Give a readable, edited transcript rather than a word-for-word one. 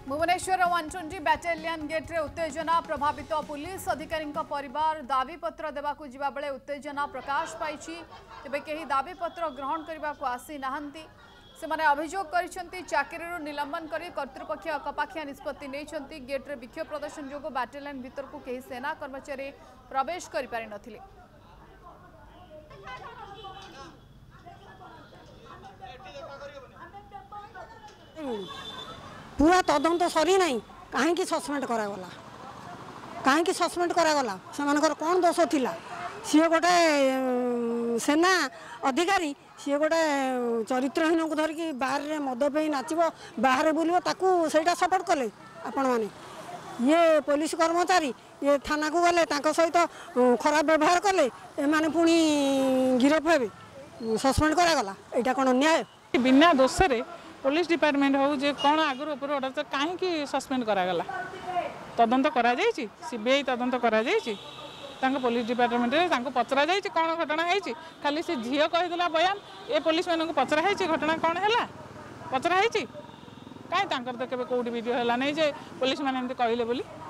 Bhubaneswar 120 battalion gate रे उत्तेजना प्रभावित पुलिस अधिकारी परिवार दाबीपत्र देवाकू जिबा बेले उत्तेजना प्रकाश पाई तेबे केही दाबीपत्र ग्रहण करने को आसी नाहंती से माने अभियोग करिसेंती चाकरी निलंबन करी कर्तृपक्ष अकपाखिया निष्पत्ति नेइछंती गेट रे विक्षोभ प्रदर्शन जोगो बैटालियन भीतर को केही सेना कर्मचारी प्रवेश करि पारि नथिले। पूरा तदंत सरी ना कहीं सस्पेंड करागला कहीं सस्पेंड करागला से कौन दोष थिला सी गोटे सेना अधिकारी सी गोटे चरित्रहीन को धरिकी बाहर मद पे नाचब बाहर बुलव ताकू सेटा सपोर्ट कले आपण मैंने ये पुलिस कर्मचारी ये थाना को गले सहित खराब व्यवहार कले एमाने पुणी गिरफ हे सस्पेंड करागला यहाँ कौन न्याय बिना दोष पुलिस डिपार्टमेंट हो जे कौन आगुरी उपर ऑर्डर कहीं सस्पेंड करागला तदंत करा जायछि सीबीआई तदंत करा जायछि तांको पुलिस डिपार्टमेंट रे तांको पचरा जायछि कौन घटना है खाली से झील कहीदेला बयान ए पुलिस मानक पचरा है घटना कौन है पचरा है कहीं तो केवे कौटी वीडियो है नहीं जे पुलिस मैंने कहले बोली।